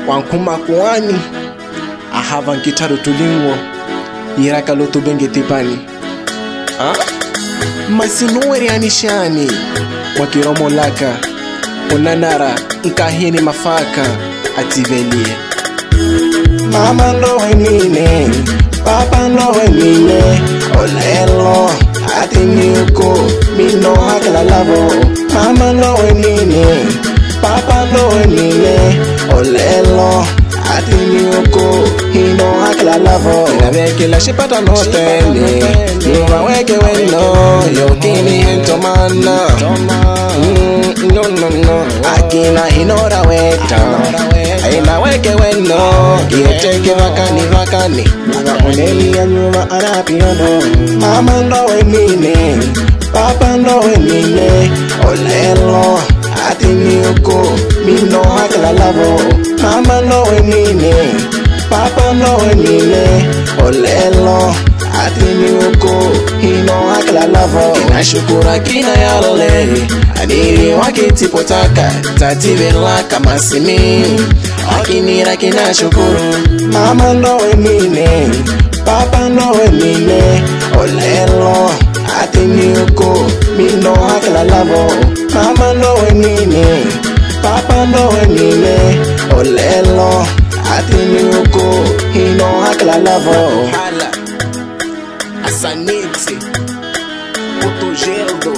wankuma kuani ahavan kitaro tulingo iraka Lotu Beng tipani masinueri anishani wakiromo laka unanara nkahini mafaka ativelie mama no wenine papa no wenine olelo atiniuko mino hakala lavo mama no wenine papa no wenine olelo atiniuko hino hakala lavo naveke la shipata no tende nuwa weke weno yokini entomana no akina hinora weta aina weke weno yeteke vakani oneli ya nyuma anapiono mama ndo wenine papa ndo wenine olelo atiniuko mino hakala lavo mama ndo wenine papa ndo wenine olelo atiniuko hino hakala lavo kinashukura kina yale adiri wakitipotaka tativela kama simi akinira kinashukuru mama ndo wenine papa ndo wenine olelo atiniuko mino hakala lavo mama ndo wenine papa ndo wenine olelo atiniuko hino hakala lavo Asanite Autogeldo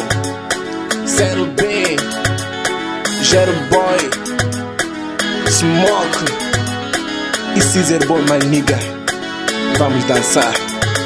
0B Gero Boy Smoke e Caesar Boy, my Niga. Vamos dançar.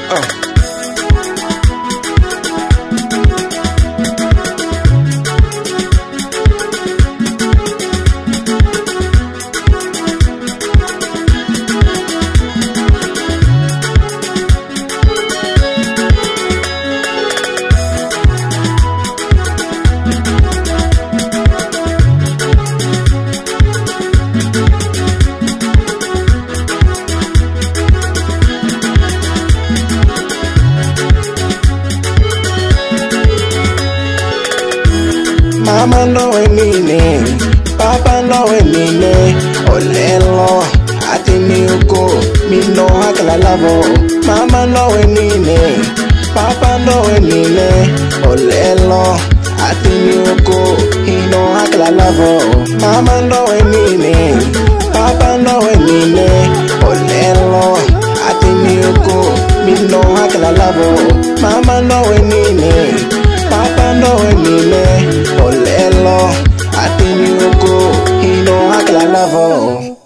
Mama no wenine, papa no wenine, olelo atiniuko mino hakala lavo. Mama no wenine, papa no wenine, olelo atiniuko hino hakala lavo. Mama no wenine, papa no wenine, olelo atiniuko mino hakala lavo. Mama no wenine, papa no wenine, olelo atiniuko hino hakala lavo.